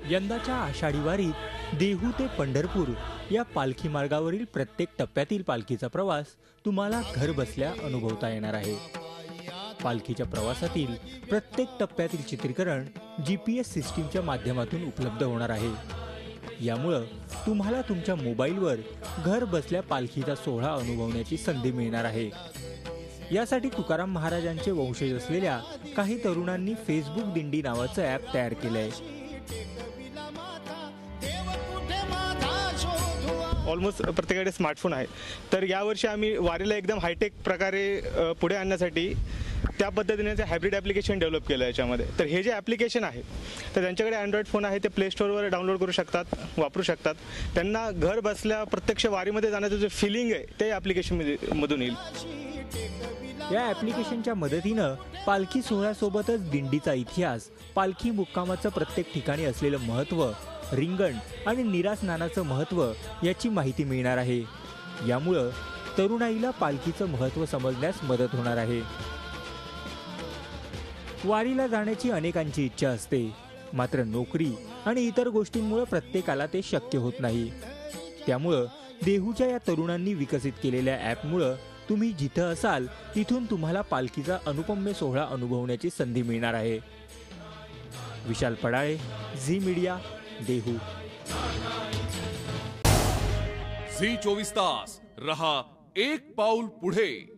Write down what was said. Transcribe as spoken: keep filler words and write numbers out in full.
यंदाच्या आषाढी वारीत देहू ते पंढरपूर या पालखी मार्गावरील प्रत्येक टप्प्यातील पालखीचा प्रवास तुम्हाला घर बसल्या अनुभवता येणार आहे. पालखीच्या प्रवासातील प्रत्येक टप्प्यातील चित्रीकरण जी पी एस सिस्टीमच्या माध्यमातून उपलब्ध होणार आहे. यामुळे तुम्हाला तुमच्या मोबाईलवर घर बसल्या पालखीचा सोहळा अनुभवण्याची संधी मिळणार आहे. यासाठी तुकाराम महाराजांचे वंशज असलेल्या काही तरुणांनी फेसबुक दिंडी नावाचं ॲप तयार केलंय. ऑलमोस्ट प्रत्येकाकडे स्मार्टफोन आहे, तर यावर्षी आम्ही वारीला एकदम हायटेक प्रकारे पुढे आणण्यासाठी त्या पद्धतीने ते हायब्रिड ॲप्लिकेशन डेव्हलप केलं आहे. याच्यामध्ये तर हे जे ॲप्लिकेशन आहे तर ज्यांच्याकडे अँड्रॉइड फोन आहे ते प्ले स्टोअरवर डाउनलोड करू शकतात, वापरू शकतात. त्यांना घर बसल्या प्रत्यक्ष वारीमध्ये जाण्याचं जे फिलिंग आहे ते ॲप्लिकेशन मधून येईल. या ॲप्लिकेशनच्या मदतीनं पालखी सोहळ्यासोबतच दिंडीचा इतिहास, पालखी मुक्कामाचं प्रत्येक ठिकाणी असलेलं महत्त्व, रिंगण आणि निरास्नानाचं महत्त्व याची माहिती मिळणार आहे. यामुळं तरुणाईला पालखीचं महत्त्व समजण्यास मदत होणार आहे. वारीला जाण्याची अनेकांची इच्छा असते, मात्र नोकरी आणि इतर गोष्टींमुळे प्रत्येकाला ते शक्य होत नाही. त्यामुळं देहूच्या या तरुणांनी विकसित केलेल्या ॲपमुळं तुम्ही जिथं असाल तिथून तुम्हाला पालखीचा अनुपम्य सोहळा अनुभवण्याची संधी मिळणार आहे. Vishal Padale, Zee media, Dehu. Zee चोवीस तास रहा एक पाऊल पुढे.